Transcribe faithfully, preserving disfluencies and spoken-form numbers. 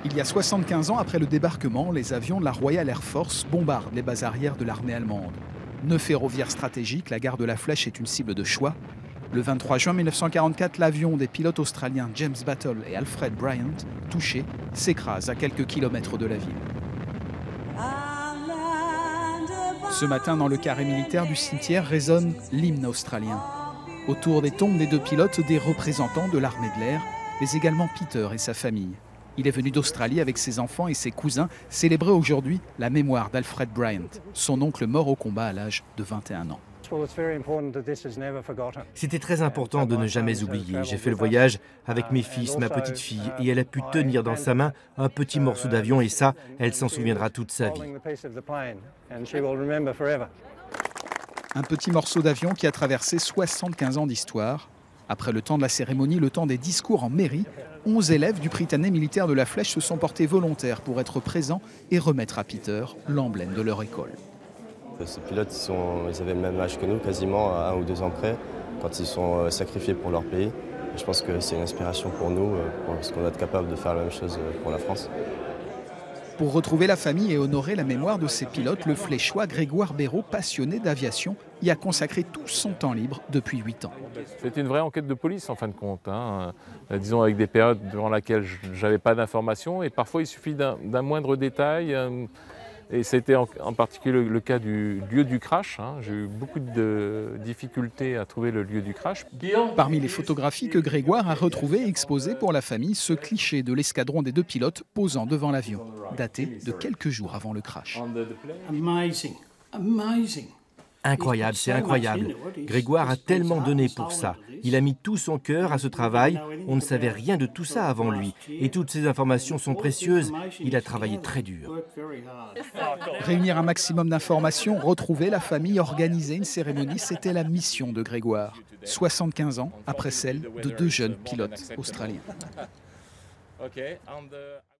Il y a soixante-quinze ans, après le débarquement, les avions de la Royal Air Force bombardent les bases arrières de l'armée allemande. Nœud ferroviaire stratégique, la gare de la Flèche est une cible de choix. Le vingt-trois juin mille neuf cent quarante-quatre, l'avion des pilotes australiens James Battle et Alfred Bryant, touché, s'écrase à quelques kilomètres de la ville. Ce matin, dans le carré militaire du cimetière, résonne l'hymne australien. Autour des tombes des deux pilotes, des représentants de l'armée de l'air, mais également Peter et sa famille. Il est venu d'Australie avec ses enfants et ses cousins célébrer aujourd'hui la mémoire d'Alfred Bryant, son oncle mort au combat à l'âge de vingt et un ans. C'était très important de ne jamais oublier. J'ai fait le voyage avec mes fils, ma petite fille, et elle a pu tenir dans sa main un petit morceau d'avion et ça, elle s'en souviendra toute sa vie. Un petit morceau d'avion qui a traversé soixante-quinze ans d'histoire. Après le temps de la cérémonie, le temps des discours en mairie, onze élèves du Prytanée militaire de la Flèche se sont portés volontaires pour être présents et remettre à Peter l'emblème de leur école. Ces pilotes, ils, sont, ils avaient le même âge que nous, quasiment à un ou deux ans près, quand ils sont sacrifiés pour leur pays. Et je pense que c'est une inspiration pour nous, parce qu'on doit être capable de faire la même chose pour la France. Pour retrouver la famille et honorer la mémoire de ces pilotes, le Fléchois Grégoire Béraud, passionné d'aviation, y a consacré tout son temps libre depuis huit ans. C'était une vraie enquête de police en fin de compte, hein. Euh, disons avec des périodes durant lesquelles je n'avais pas d'informations et parfois il suffit d'un moindre détail. Euh, et c'était en, en particulier le, le cas du lieu du crash. Hein. J'ai eu beaucoup de difficultés à trouver le lieu du crash. Parmi les photographies que Grégoire a retrouvées et exposées pour la famille, ce cliché de l'escadron des deux pilotes posant devant l'avion, daté de quelques jours avant le crash. Amazing, amazing. Incroyable, c'est incroyable. Grégoire a tellement donné pour ça. Il a mis tout son cœur à ce travail. On ne savait rien de tout ça avant lui. Et toutes ces informations sont précieuses. Il a travaillé très dur. Réunir un maximum d'informations, retrouver la famille, organiser une cérémonie, c'était la mission de Grégoire. soixante-quinze ans après celle de deux jeunes pilotes australiens.